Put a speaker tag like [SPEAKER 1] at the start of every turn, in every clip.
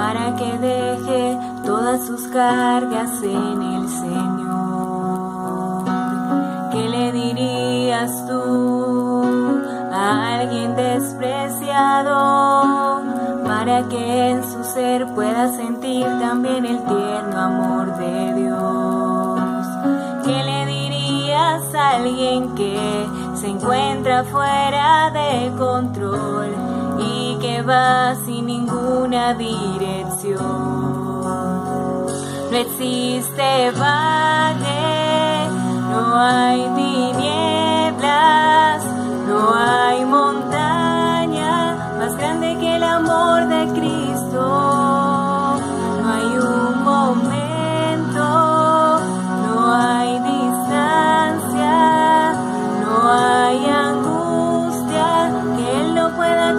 [SPEAKER 1] para que deje todas sus cargas en el Señor. ¿Qué le dirías tú a alguien despreciado para que en su ser pueda sentir también el tierno amor de Dios? ¿Qué le dirías a alguien que se encuentra fuera de control y que va sin ninguna dirección? No existe valle, no hay tinieblas, no hay montaña más grande que el amor de Cristo. No hay un momento, no hay distancia, no hay angustia que Él no pueda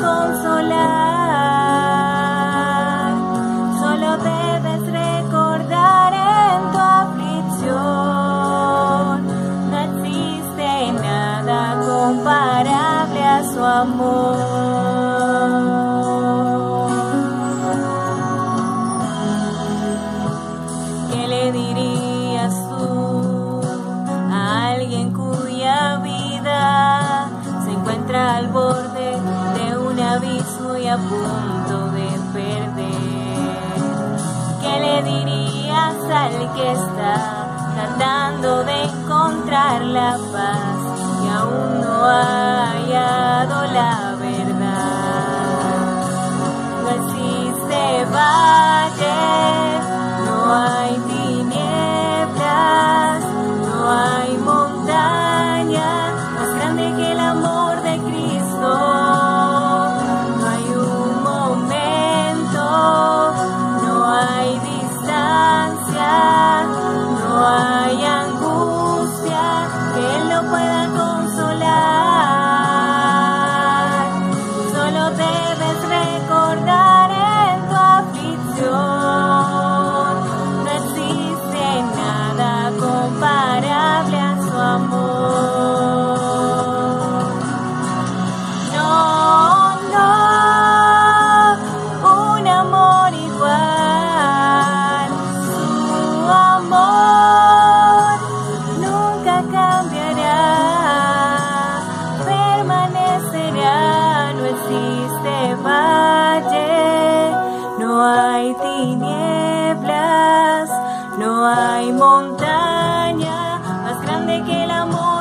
[SPEAKER 1] consolar. Solo debes recordar en tu aflicción, no existe nada comparable a su amor. ¿Qué le dirías tú a alguien cuya vida se encuentra al borde de un abismo y a punto de perder? ¿Qué le dirías al que está tratando de encontrar la paz y aún no ha hallado la verdad? No existe valle, no hay tinieblas, no hay montaña más grande que el amor de Cristo. No hay un momento, no hay distancia, no hay angustia que Él no pueda consolar. Solo debes recordar en tu aflicción, no existe nada comparable a su amor. No, no, un amor igual, su amor nunca cambiará, permanecerá. No existe valle, no hay tinieblas, no hay montaña más grande que el amor